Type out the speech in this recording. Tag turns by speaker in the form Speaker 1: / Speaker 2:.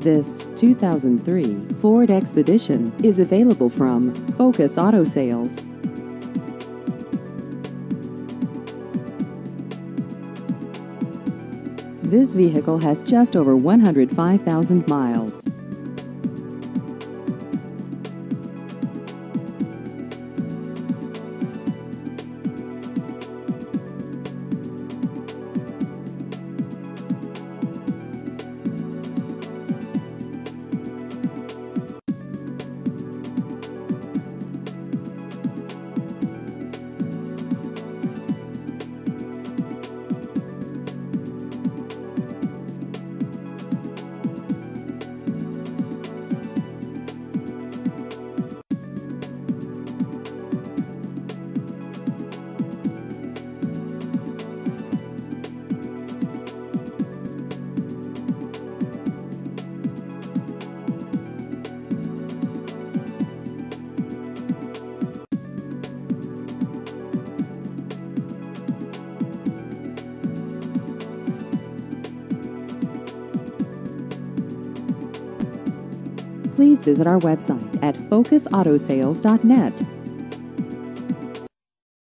Speaker 1: This 2003 Ford Expedition is available from Focus Auto Sales. This vehicle has just over 105,000 miles. Please visit our website at focusautosales.net